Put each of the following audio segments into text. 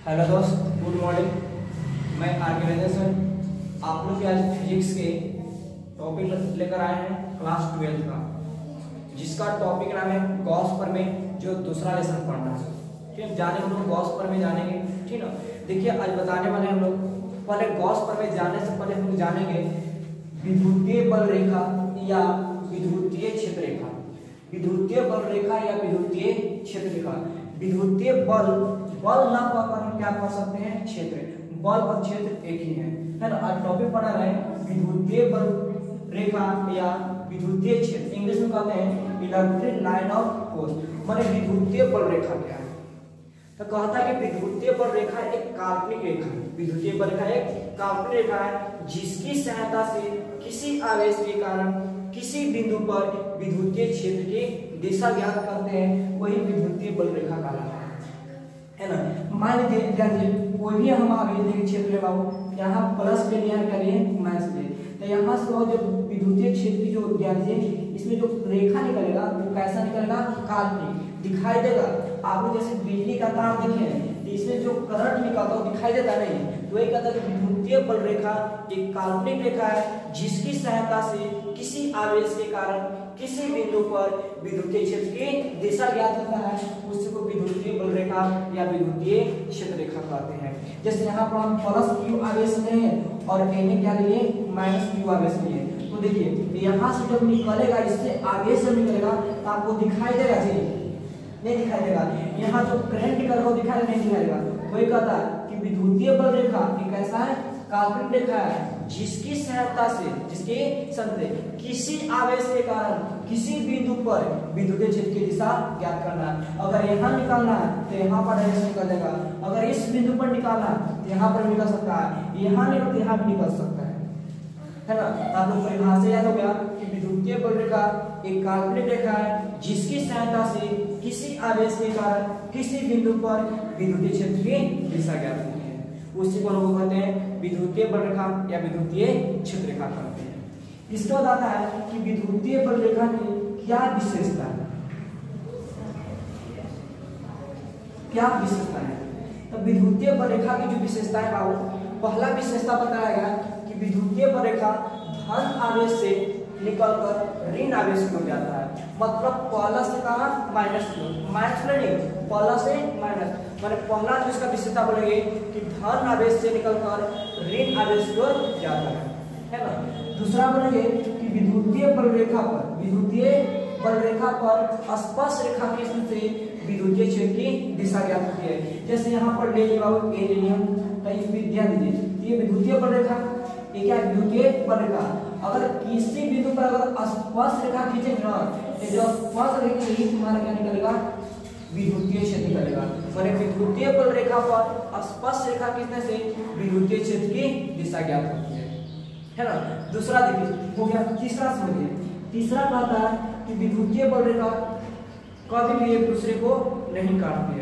Hello दोस्त, good morning. मैं R K sir आप लोग के आज फिजिक्स के टॉपिक लेकर आए हैं क्लास 12 का, जिसका टॉपिक नाम है गॉस प्रमेय, जो दूसरा लेसन पढ़ना है। ठीक है, जाने हम लोग गॉस प्रमेय जानेंगे। ठीक है, देखिए आज बताने वाले हम लोग पहले गॉस प्रमेय जानने से पहले हम लोग जानेंगे विद्युतीय बल रेखा या विद्युतीय क्षेत्र रेखा। विद्युतीय बल रेखा या विद्युतीय क्षेत्र रेखा। विद्युतीय बल ना पाकर हम क्या कर सकते हैं? क्षेत्र। बल और क्षेत्र एक ही है ना। आज टॉपिक पढ़ा रहे हैं विद्युतीय बल रेखा या विद्युतीय क्षेत्र। इंग्लिश में कहते हैं इलेक्ट्रिक लाइन ऑफ फोर्स। माने विद्युतीय बल रेखा क्या है? तो कहता है कि विद्युतीय बल रेखा एक काल्पनिक रेखा है। विद्युतीय बल रेखा एक काल्पनिक रेखा है जिसकी सहायता से किसी आवेश के कारण किसी बिंदु पर विद्युतीय क्षेत्र की दिशा ज्ञात करते हैं, वही विद्युतीय बल रेखा कहलाता है ना। मान लीजिए कोई भी हम आवेश क्षेत्र ले बाबू, यहाँ प्लस ले लिया करिए माइनस ले, तो यहाँ से जो विद्युतीय क्षेत्र की जो ज्ञान है, इसमें जो रेखा निकलेगा वो कैसा निकलेगा? काल्पनिक दिखाई देगा। आपने जैसे बिजली का तार देखे तो इसमें जो करंट निकलता है दिखाई देता नहीं, तो वही कहता है विद्युतीय बल रेखा एक काल्पनिक रेखा है जिसकी सहायता से किसी आवेश के कारण किसी बिंदु पर विद्युतीय क्षेत्र की दिशा ज्ञात होता है, उसी को विद्युतीय बल रेखा या विद्युतीय क्षेत्र रेखा कहते हैं। जैसे यहाँ पर हम प्लस क्यू आवेश लिए और एने क्या लिए? माइनस क्यू आवेश लिए। तो देखिए यहाँ से जब निकलेगा, इससे आवेश जब निकलेगा तो आपको दिखाई देगा जी? नहीं दिखाई देगा। यहाँ जो करंट निकल रहा है दिखाई नहीं दिखाई देगा। वही कहता है कि विद्युतीय बल रेखा एक ऐसा है काल्पनिक रेखा है जिसकी सहायता से किसी आवेश के कारण किसी बिंदु पर विद्युतीय क्षेत्र की दिशा ज्ञात करना है। अगर यहाँ निकालना है तो यहाँ पर डायरेक्शन निकल जाएगा, अगर इस बिंदु पर निकालना है तो यहाँ पर निकल सकता है, यहाँ निकल तो यहाँ भी निकल सकता है ना। आप लोग परिभाषा याद हो गया कि विद्युतीय बल रेखा एक काल्पनिक रेखा है जिसकी सहायता से किसी आवेश के कारण किसी बिंदु पर विद्युतीय क्षेत्र की दिशा ज्ञात होती है, उसी को हम कहते हैं विद्युतीय बल रेखा या विद्युतीय क्षेत्र रेखा कहते हैं। इसके बाद आता है कि विद्युतीय बल रेखा की क्या विशेषता है? क्या विशेषता है? तो विद्युतीय बल रेखा की जो विशेषता है बाबू, पहला विशेषता बताया गया कि विद्युतीय बल रेखा धन आवेश से निकलकर ऋण आवेश में हो जाता है। मतलब पहला से कहा माइनस नहीं, पहला से माइनस, माने पहला जो इसका विशेषता बोलेंगे कि धन आवेश से निकलकर ऋण आवेश को जाता है ना। दूसरा बोलेंगे कि विद्युतीय बल रेखा पर स्पर्श रेखा के से विद्युतीय क्षेत्र की दिशा ज्ञात होती है। जैसे यहाँ पर ले लिया ए ले लिया, तो इस पे ध्यान दीजिए, ये विद्युतीय बल रेखा, ये क्या विद्युतीय बल रेखा? अगर किसी बिंदु पर अगर स्पर्श रेखा खींचेंगे ना, तो जो स्पर्श रेखा ही तुम्हारा क्या निकलेगा? विद्युतीय क्षेत्र निकलेगा। माने विद्युतीय बल रेखा पर स्पर्श रेखा खींचने से विद्युतीय क्षेत्र की दिशा ज्ञात होती है ना। दूसरा देखिए हो गया। तीसरा समझिए, तीसरा कहता है कि विद्युतीय बल रेखा कभी भी एक दूसरे को नहीं काटती है।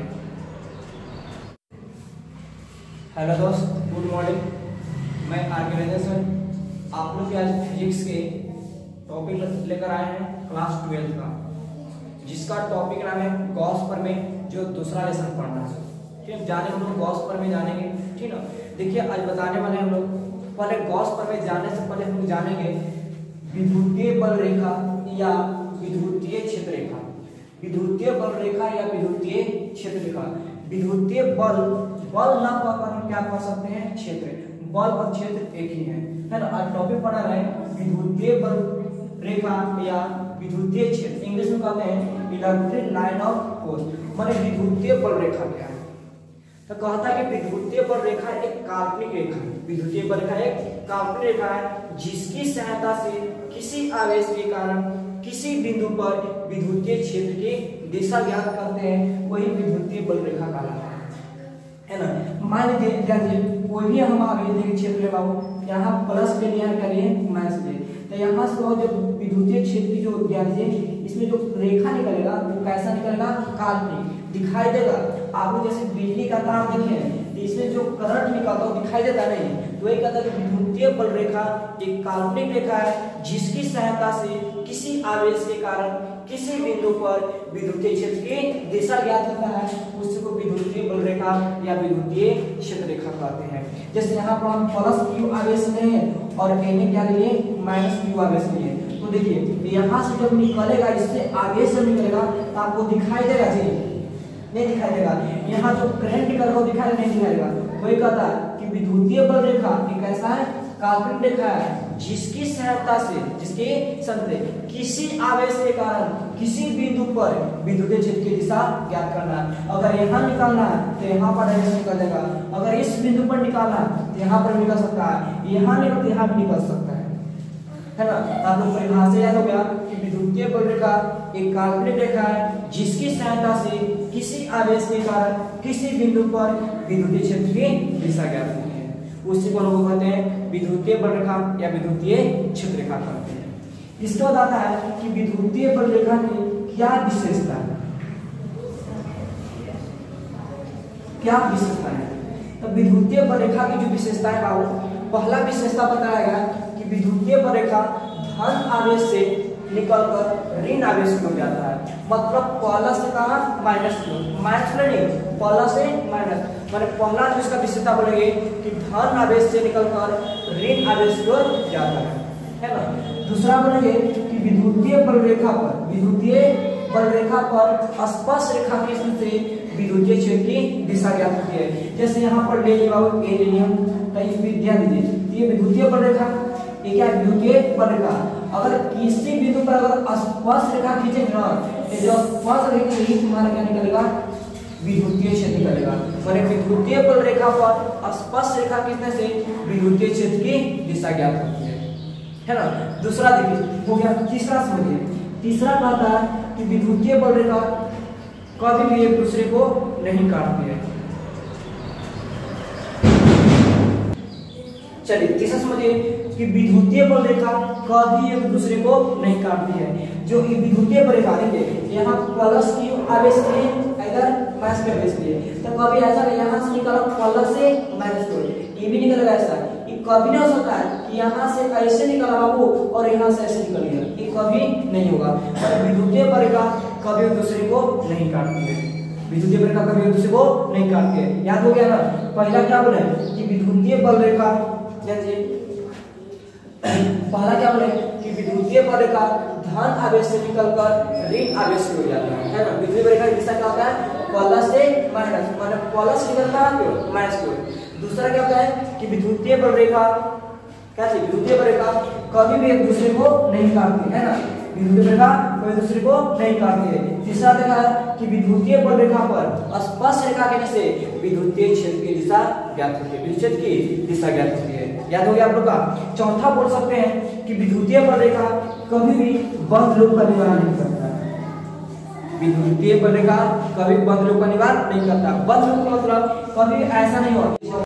हेलो दोस्त, गुड मॉर्निंग। मैं आर के सर आप लोग के आज फिजिक्स के टॉपिक लेकर आए हैं क्लास 12 का, जिसका टॉपिक नाम है गॉस प्रमेय, जो दूसरा लेसन पढ़ना है। ठीक है, जाने हम लोग गॉस प्रमेय जानेंगे। ठीक है, देखिए आज बताने वाले हम लोग पहले गॉस प्रमेय जानने से पहले हम लोग जानेंगे विद्युतीय बल रेखा या विद्युतीय क्षेत्र रेखा। विद्युतीय बल रेखा या विद्युतीय क्षेत्र रेखा। विद्युतीय बल ना पाकर हम क्या कर सकते हैं? क्षेत्र। बल और क्षेत्र एक ही है ना। आज टॉपिक पढ़ा रहे हैं विद्युतीय बल रेखा या विद्युतीय क्षेत्र। इंग्लिश में कहते हैं इलेक्ट्रिक लाइन ऑफ फोर्स। माने विद्युतीय बल रेखा क्या है? तो कहता है कि विद्युतीय बल रेखा एक काल्पनिक रेखा है। विद्युतीय बल रेखा एक काल्पनिक रेखा है जिसकी सहायता से किसी आवेश के कारण किसी बिंदु पर विद्युतीय क्षेत्र की दिशा ज्ञात करते हैं, वही विद्युतीय बल रेखा कहलाता है ना। मान लीजिए कोई भी हम आवेश क्षेत्र ले बाबू, यहाँ प्लस ले लिया करिए माइनस ले, तो यहाँ से जो विद्युतीय क्षेत्र की जो ज्ञान है, इसमें जो रेखा निकलेगा वो कैसा निकलेगा? काल्पनिक दिखाई देगा। आपने जैसे बिजली का तार देखे तो इसमें जो करंट निकलता है दिखाई देता नहीं, तो वही कहता है कि विद्युतीय बल रेखा एक काल्पनिक रेखा है जिसकी सहायता से किसी आवेश के कारण किसी बिंदु पर विद्युतीय क्षेत्र की दिशा ज्ञात होता है, उसी को विद्युतीय बल रेखा रेखा या विद्युतीय क्षेत्र रेखा कहते हैं। जैसे यहाँ पर हम प्लस क्यू आवेश लिए और एन क्या लिए माइनस क्यू आवेश लिए। तो देखिए यहाँ से जब निकलेगा, इससे आवेश जब निकलेगा तो आपको दिखाई देगा जी, नहीं दिखाई देगा। यहाँ जो करंट निकलेगा वो दिखाई नहीं दिखाएगा। वही कहता है कि विद्युतीय बल रेखा एक ऐसा है काल्पनिक रेखा है जिसकी सहायता से किसी आवेश के कारण किसी बिंदु पर विद्युतीय क्षेत्र की दिशा ज्ञात करना है। अगर यहाँ निकालना है तो यहाँ पर आवेश निकलेगा, अगर इस बिंदु पर निकालना है तो यहाँ पर निकल सकता है, यहाँ निकल तो यहाँ भी निकल सकता है ना। आप लोग परिभाषा याद हो गया कि विद्युतीय बल रेखा एक काल्पनिक रेखा है जिसकी सहायता से किसी आवेश के कारण किसी बिंदु पर विद्युतीय क्षेत्र की दिशा ज्ञात होती है। उसी को लोग कहते हैं विद्युतीय बल रेखा या विद्युतीय क्षेत्र रेखा कहते हैं। इसके बाद आता है कि विद्युतीय बल रेखा की क्या विशेषता है, क्या विशेषता है। तो विद्युतीय बल रेखा की जो विशेषता है बाबू, पहला विशेषता बताया गया कि विद्युतीय बल रेखा धन आवेश से निकलकर ऋण आवेश की ओर जाता है। मतलब प्लस से कहा माइनस की ओर, माइनस नहीं प्लस से माइनस, माने पहला जो इसका विशेषता बोलेंगे कि धन आवेश से निकलकर ऋण आवेश की ओर जाता है ना। दूसरा बोलेंगे कि विद्युतीय बल रेखा पर स्पर्श रेखा की स्थिति से विद्युतीय क्षेत्र की दिशा ज्ञात होती है। जैसे यहाँ पर ले लिया ए लेनियम कहीं विद्या दीजिए, ये विद्युतीय बल रेखा, ये क्या विद्युतीय बल रेखा। अगर किसी बिंदु पर अगर स्पर्श रेखा खींचेंगे ना तो जो स्पर्श रेखा यही तुम्हारा क्या निकलेगा, विद्युतीय क्षेत्र निकलेगा। माने विद्युतीय बल रेखा पर स्पर्श रेखा खींचने से विद्युतीय क्षेत्र की दिशा ज्ञात होती है ना। दूसरा देखिए हो गया। तीसरा समझिए, तीसरा कहता है कि विद्युतीय बल रेखा कभी भी एक दूसरे को नहीं काटती है। चलिए तीसरा समझिए कि विद्युतीय बल रेखा कभी एक दूसरे को नहीं काटती है। जो विद्युतीय बल रेखा देखिए यहाँ प्लस की आवेश लिए इधर माइनस के आवेश लिए, तो कभी ऐसा यहाँ से निकला प्लस से माइनस को, ये भी निकलेगा ऐसा। ये कभी नहीं हो सकता है कि यहाँ से ऐसे निकला बाबू और यहाँ से ऐसे निकल गया, ये कभी नहीं होगा। विद्युतीय बल रेखा कभी एक दूसरे को नहीं काटती है, विद्युतीय बल रेखा कभी एक दूसरे को नहीं काटती है। याद हो गया ना। पहला क्या बोले कि विद्युतीय बल रेखा, पहला क्या बोले कि विद्युतीय बल रेखा धन आवेश से निकलकर ऋण आवेश की ओर जाता है ना। विद्युतीय बल रेखा की दिशा क्या होता है, प्लस से माइनस, माने प्लस निकलता है माइनस की ओर। दूसरा क्या होता है कि विद्युतीय बल रेखा क्या चीज, विद्युतीय बल रेखा कभी भी एक दूसरे को नहीं काटती है ना, विद्युतीय रेखा कोई दूसरे को नहीं काटती है। तीसरा देखा है कि विद्युतीय बल रेखा पर स्पर्श रेखा के से विद्युतीय क्षेत्र की दिशा ज्ञात होती है, विद्युत क्षेत्र की दिशा ज्ञात होती है। याद हो गया आप लोग का। चौथा बोल सकते हैं कि विद्युतीय बल रेखा कभी भी बंद लूप का निर्माण नहीं करता है। विद्युतीय बल रेखा कभी बंद लूप का निर्माण नहीं करता। बंद लूप का मतलब कभी ऐसा नहीं होता